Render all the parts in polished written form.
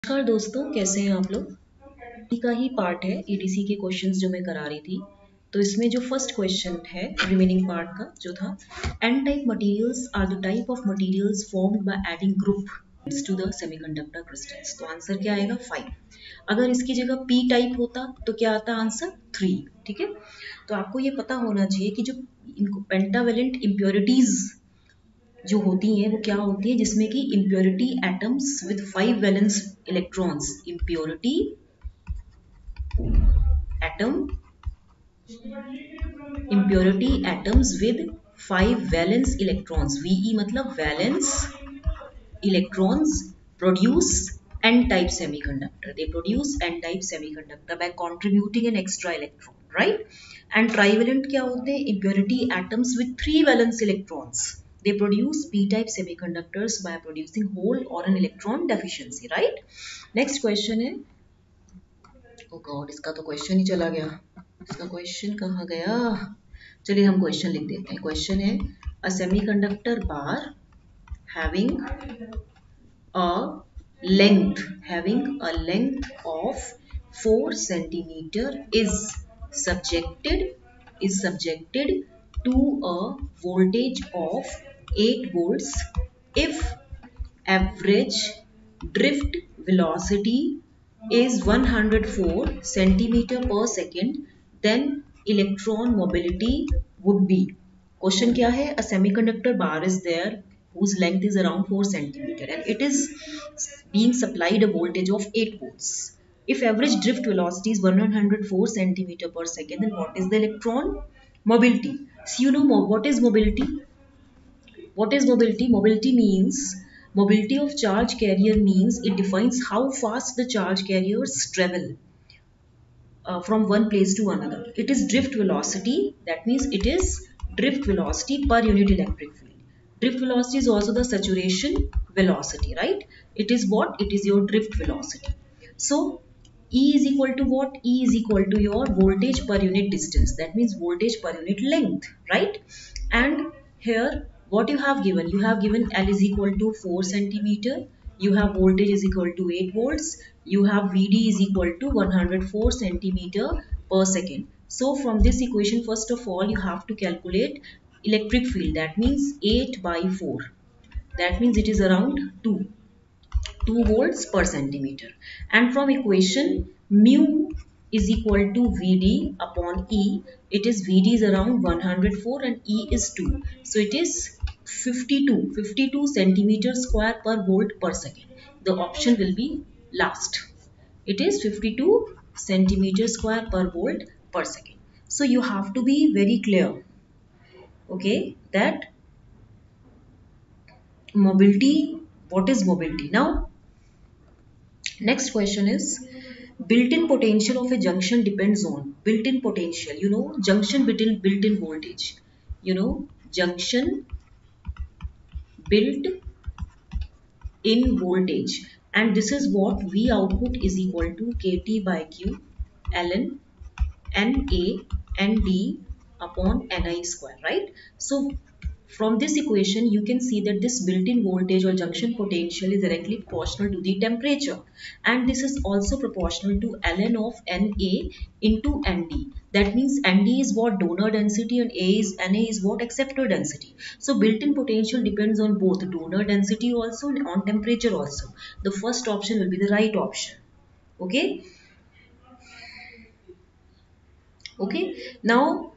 नमस्कार दोस्तों, कैसे हैं आप लोग। का ही पार्ट है ईडीसी के क्वेश्चंस जो मैं करा रही थी। तो इसमें जो फर्स्ट क्वेश्चन है रिमेनिंग पार्ट का जो था, N type materials are the type of materials formed by adding group to the semiconductor crystals. तो आंसर क्या आएगा 5। अगर इसकी जगह पी टाइप होता तो क्या आता आंसर 3। ठीक है, तो आपको ये पता होना चाहिए कि जो पेंटावेलेंट इम्प्योरिटीज जो होती हैं वो क्या होती है, जिसमें कि impurity atoms with 5 valence electrons, impurity atom impurity atoms with 5 valence electrons, VE मतलब valence electrons produce n-type semiconductor. They produce n-type semiconductor by contributing an extra electron, right? And trivalent क्या होते हैं, impurity atoms with 3 valence electrons. They produce p-type semiconductors by producing hole or an electron deficiency, right? Next question है, ओ God इसका तो question ही चला गया। इसका question कहाँ गया, चलिए हम क्वेश्चन लिख देते हैं। क्वेश्चन है, a semiconductor bar having a length of 4 centimeter is subjected to a voltage of 8 volts if average drift velocity is 104 centimeter per second, then electron mobility would be. Question क्या है, a semiconductor bar is there whose length is around 4 centimeter and it is being supplied a voltage of 8 volts. If average drift velocity is 104 centimeter per second, then what is the electron mobility? So you know what is mobility? What is mobility? Mobility means, mobility of charge carrier means it defines how fast the charge carriers travel from one place to another. It is drift velocity, that means it is drift velocity per unit electric field. Drift velocity is also the saturation velocity, right? It is what? It is your drift velocity. So E is equal to what? E is equal to your voltage per unit distance, that means voltage per unit length, right? And here what you have given, you have given L is equal to 4 centimeter, you have voltage is equal to 8 volts, you have Vd is equal to 104 centimeter per second. So from this equation, first of all you have to calculate electric field, that means 8 by 4, that means it is around 2 volts per centimeter. And from equation mu is equal to Vd upon E, it is Vd is around 104 and E is 2. So it is 52 centimeter square per volt per second. The option will be last. It is 52 centimeter square per volt per second. So you have to be very clear, okay, that mobility, what is mobility? Now next question is, built-in potential of a junction depends on, built-in potential, you know, junction built-in voltage, you know, junction built-in voltage, and this is what V output is equal to KT by Q ln NA ND upon Ni square, right? So from this equation, you can see that this built-in voltage or junction potential is directly proportional to the temperature, and this is also proportional to ln of Na into Nd. That means Nd is what? Donor density, and Na is what? Acceptor density. So built-in potential depends on both donor density also and on temperature also. The first option will be the right option. Okay. Okay. Now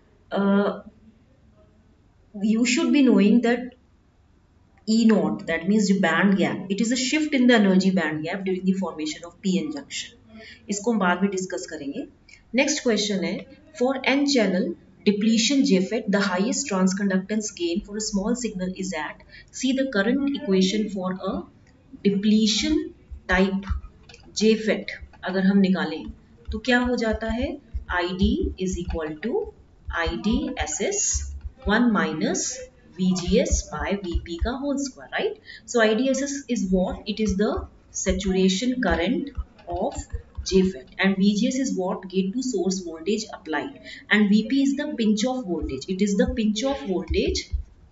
you should be knowing that E naught, that means the band gap, it is a shift in the energy band gap during the formation of PN junction. इसको हम बाद में discuss करेंगे। Next question है, for n channel depletion JFET the highest transconductance gain for a small signal is at, see the current equation for a depletion type JFET अगर हम निकालें तो क्या हो जाता है, ID is equal to IDSS 1 minus VGS by VP का whole square, right? So IDSS is what? It is the saturation current of JFET, and VGS is what? Gate to source voltage applied, and VP is the pinch off voltage. It is the pinch off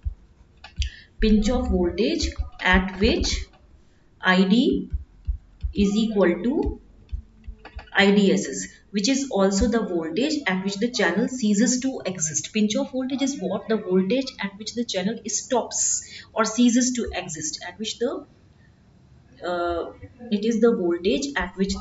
voltage at which ID is equal to IDSS, which is also the voltage at which the channel ceases to exist. Pinch off voltage is what? The voltage at which the channel stops or ceases to exist, at which the it is the voltage at which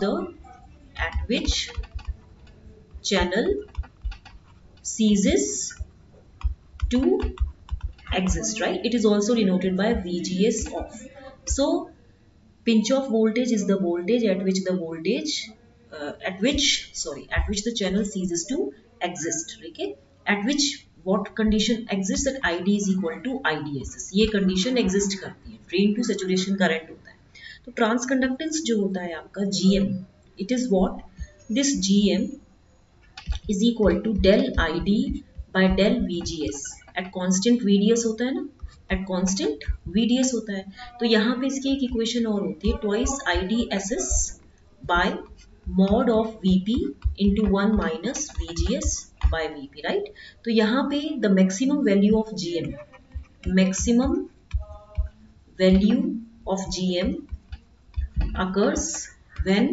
channel ceases to exist, right? It is also denoted by VGS off. So pinch off voltage is the voltage at which the channel ceases to exist. Okay, at which what condition exists? that ID is equal to IDSS. ये condition exist करती है, drain to saturation current होता है. तो transconductance जो होता है आपका GM, it is what? This GM is equal to del ID by del VGS at constant VDS होता है ना, at constant VDS होता है. तो यहाँ पे इसकी एक इक्वेशन और होती है, twice IDSS by mod of VP into 1 minus VGS by VP, right? तो यहाँ पे the maximum value of GM occurs when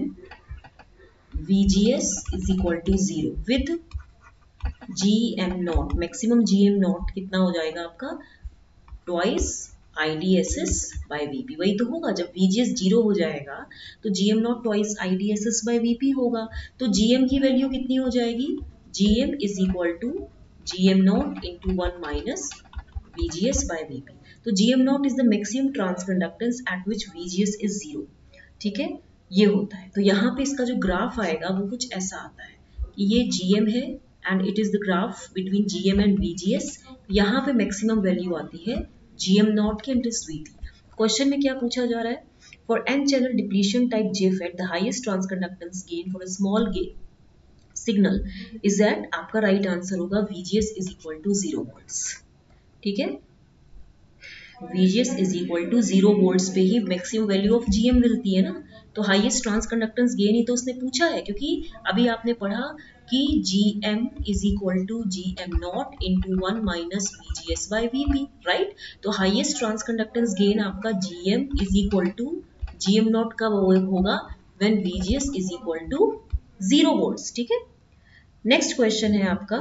VGS is equal to 0 with GM naught. Maximum GM naught कितना हो जाएगा आपका? Twice IDSS by VP. वही तो होगा, जब VGS 0 हो जाएगा तो GM naught twice IDSS by VP होगा. तो GM की वैल्यू कितनी हो जाएगी? GM is equal to GM naught into 1 minus VGS by VP. तो GM naught is the maximum transconductance at which VGS is 0. ठीक है, ये होता है. तो यहाँ पे इसका जो ग्राफ आएगा वो कुछ ऐसा आता है कि ये GM है and it is the graph between GM and VGS. यहाँ पे मैक्सिमम वैल्यू आती है GM नॉट के इंटरेस्ट VP. क्वेश्चन में क्या पूछा जा रहा है? For n channel depletion type JFET the highest transconductance gain for a small signal is that. आपका राइट आंसर होगा VGS is equal to 0 volts. ठीक है, VGS is equal to 0 volts पे ही मैक्सिमम वैल्यू ऑफ GM मिलती है ना. तो हाईएस्ट ट्रांसकंडक्टेंस गेन ही तो उसने पूछा है, क्योंकि अभी आपने पढ़ा कि GM is equal to GM naught into 1 minus VGS by VP, right? तो हाईएस्ट ट्रांसकंडक्टेंस गेन आपका GM is equal to GM naught का होगा when VGS is equal to 0 volts. ठीक है, नेक्स्ट क्वेश्चन है आपका,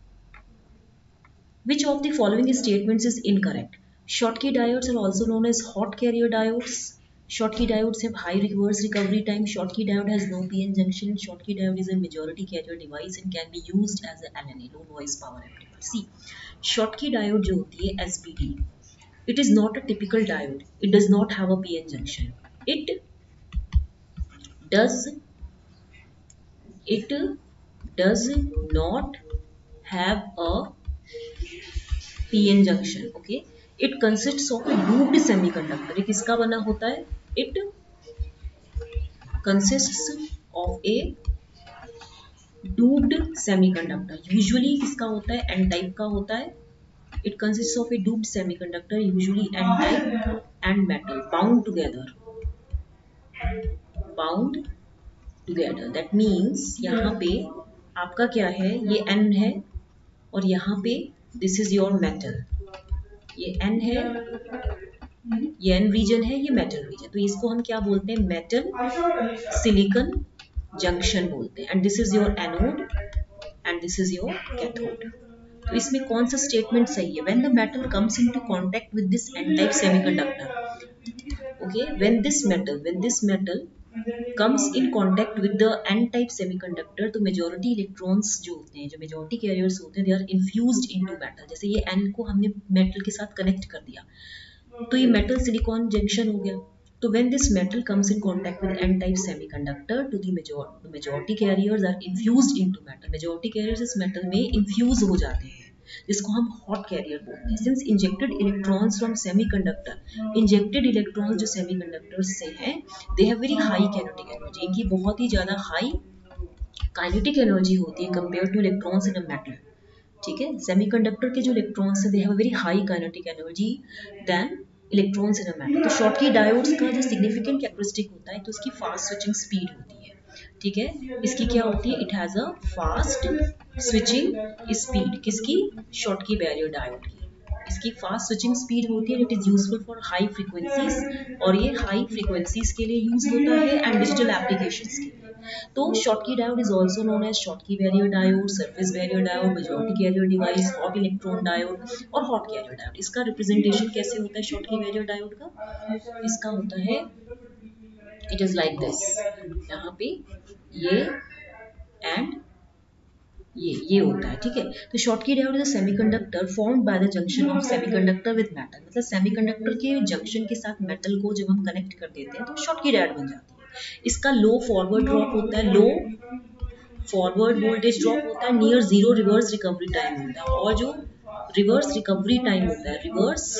which of the following statements is incorrect? Schottky diodes are also known as hot carrier diodes. Schottky diodes have high reverse recovery time. Schottky diode has no PN junction. Schottky diode is a majority carrier device and can be used as a LNA, low noise power amplifier. See, Schottky diode जो होती है SBD, it is not a typical diode. It does not have a PN junction. It does not have a PN junction. Okay, it consists of a looped semiconductor. ये किसका बना होता है? It consists of a doped semiconductor. Usually किसका होता है? N type का होता है. It consists of a doped semiconductor, usually N type and metal bound together. That means यहाँ पे आपका क्या है? ये N है और यहाँ पे दिस इज योर मेटल. ये N है, ये N रीजन है, ये मेटल रीजन. तो इसको हम क्या बोलते हैं? मेटल सिलिकॉन जंक्शन बोलते हैं. And this is your anode and this is your cathode. तो इसमें कौन सा स्टेटमेंट सही है? When the metal comes into contact with this N type semiconductor. Okay, when this metal comes in contact with the N type semiconductor, तो majority electrons जो होते हैं, जो मेजॉरिटी कैरियर्स होते हैं, they are infused into metal. जैसे ये N को हमने मेटल के साथ कनेक्ट कर दिया तो ये मेटल सिलिकॉन जंक्शन हो गया. तो when this metal comes in contact with N type semiconductor, to the majority carriers are infused into metal. Majority carriers इस मेटल में इन्फ्यूज हो जाते हैं, जिसको हम हॉट कैरियर बोलते हैं. Since injected electrons from semiconductor, injected electrons जो सेमीकंडक्टर्स से हैं, they have very high kinetic energy. इनकी बहुत ही ज़्यादा हाई काइनेटिक एनर्जी होती है compare to electrons in a metal. ठीक है, सेमीकंडक्टर के जो इलेक्ट्रॉन्स हैं, they have very high kinetic energy then electrons in a metal. तो शॉटकी डायोड्स का जो सिग्निफिकेंट कैरेक्टरिस्टिक होता है, तो इसकी फास्ट स्विचिंग स्पीड होती है. ठीक है, इसकी क्या होती है? It has a fast switching speed. किसकी? शॉटकी बैरियर डायोड की. इसकी फास्ट स्विचिंग स्पीड होती है, it is useful for high frequencies, और ये हाई फ्रीक्वेंसीज के लिए यूज होता है एंड डिजिटल एप्लीकेशंस के लिए। तो Schottky diode is also known as Schottky barrier diode, surface barrier diode, majority carrier device, hot electron diode और हॉट कैरियर डायोड। इसका रिप्रेजेंटेशन कैसे होता है शॉटकी बैरियर डायोड का? इसका होता है इट इज लाइक दिस, यहाँ पे ये एंड ये होता है, ठीक है। तो Schottky diode is a semiconductor formed by the junction of semiconductor with metal, मतलब सेमीकंडक्टर के जंक्शन के साथ मेटल को जब हम कनेक्ट कर देते हैं तो शॉटकी डायोड बन जाती है। इसका लो फॉरवर्ड ड्रॉप होता है, लो फॉरवर्ड वोल्टेज ड्रॉप होता है, near zero reverse recovery time होता है, और जो रिवर्स रिकवरी टाइम होता है, रिवर्स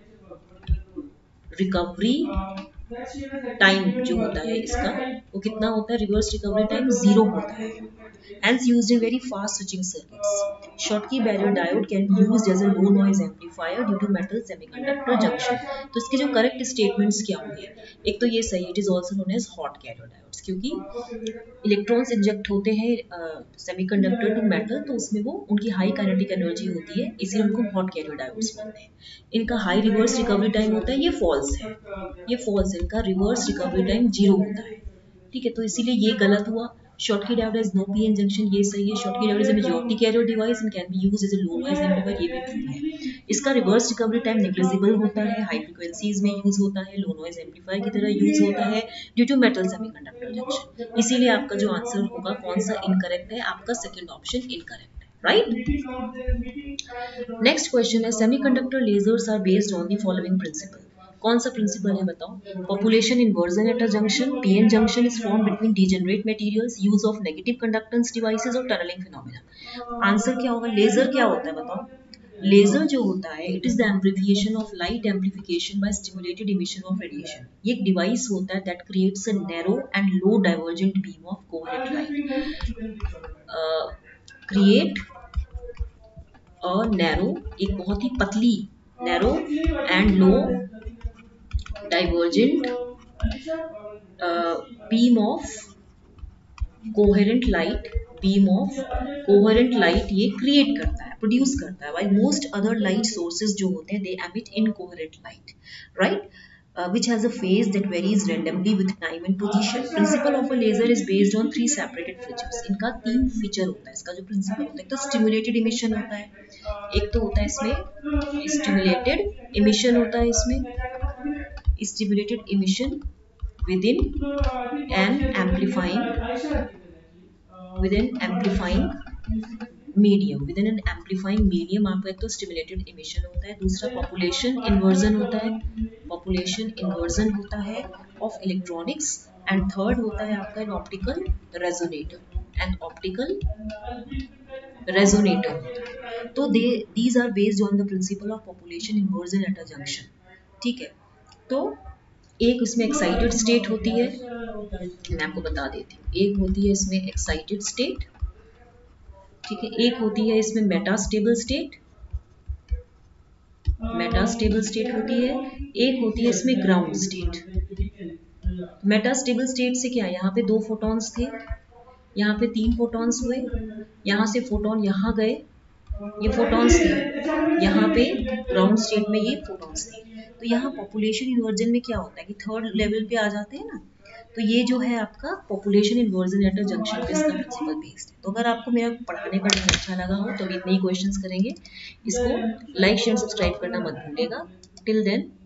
रिकवरी टाइम जो होता है इसका वो कितना होता है? रिवर्स रिकवरी टाइम 0 होता है। Hence used in very fast switching circuits. Schottky barrier diode can be used as a low noise amplifier due to metal semiconductor junction. तो इसके जो करेक्ट स्टेटमेंट्स क्या होंगे? एक तो ये सही, it is also known as hot carrier diodes, क्योंकि इलेक्ट्रॉन्स इंजेक्ट होते हैं सेमीकंडक्टर टू मेटल, तो उसमें वो उनकी हाई काइनेटिक एनर्जी होती है, इसीलिए उनको हॉट कैरियर डायोड्स बोलते हैं। इनका हाई रिवर्स रिकवरी टाइम होता है, ये फॉल्स है, ये फॉल्स है, इनका रिवर्स रिकवरी टाइम 0 होता है, ठीक है। तो इसीलिए ये गलत हुआ। Schottky diode has no p-n junction, ये सही है। Schottky diode is a majority carrier device and can be used as a low noise amplifier, ये भी ट्रू है। इसका रिवर्स रिकवरी टाइम नेग्लिजिबल होता है, हाई फ्रीक्वेंसीज में यूज होता है, लो नॉइज एम्पलीफायर की तरह यूज होता है due to metal semiconductor junction. इसीलिए आपका जो आंसर होगा कौन सा इनकरेक्ट है? आपका सेकंड ऑप्शन इनकरेक्ट है, राइट। नेक्स्ट क्वेश्चन है semiconductor lasers are based on the following principle. कौन सा प्रिंसिपल है बताओ? Population inversion at a junction, PN junction is form between degenerate materials, use of negative conductance devices और tunnelling phenomena. Answer क्या होगा? Laser क्या होता है बताओ? लेजर जो होता है it is the amplification of light amplification by stimulated emission of radiation. ये एक डिवाइस होता है that creates a narrow and low divergent beam of coherent light, create a narrow, एक बहुत ही पतली narrow and low divergent beam of coherent light, beam of coherent light ये create करता है, प्रोड्यूस करता है, while most other light sources जो होते हैं they emit incoherent light, right? Which has a phase that varies randomly with time and position. Principle of a laser is based on 3 separated features. इनका 3 feature होता है, इसका जो principal होता है, एक तो स्टिमुलेटेड इमिशन होता है, एक तो होता है इसमें स्टिमुलेटेड इमिशन होता है, इसमें stimulated emission within an amplifying medium आपका एक तो स्टिमुलेटेड इमिशन होता है, दूसरा पॉपुलेशन इन्वर्जन होता है, पॉपुलेशन इन्वर्जन होता है ऑफ इलेक्ट्रॉनिक्स, एंड थर्ड होता है आपका an optical resonator, an optical resonator होता है। तो these are based on the principle of population inversion at a junction, ठीक है। तो एक इसमें एक्साइटेड स्टेट होती है, मैं आपको बता देती हूँ, एक होती है इसमें एक्साइटेड स्टेट, ठीक है, एक होती है इसमें मेटास्टेबल स्टेट, मेटास्टेबल स्टेट होती है, एक होती है इसमें ग्राउंड स्टेट। मेटास्टेबल स्टेट से क्या, यहाँ पे 2 फोटॉन्स थे, यहाँ पे 3 फोटॉन्स हुए, यहाँ से फोटॉन यहाँ गए, ये फोटॉन्स थे, यहाँ पे ग्राउंड स्टेट में ये फोटॉन्स थे। तो यहाँ पॉपुलेशन इन्वर्जन में क्या होता है कि थर्ड लेवल पे आ जाते हैं ना, तो ये जो है आपका population inversion at a junction पे इसका प्रिंसिपल बेस्ड है। तो अगर आपको मेरा पढ़ाने का अच्छा लगा हो तो अभी इतने ही क्वेश्चंस करेंगे, इसको लाइक शेयर सब्सक्राइब करना मत भूलिएगा। Till then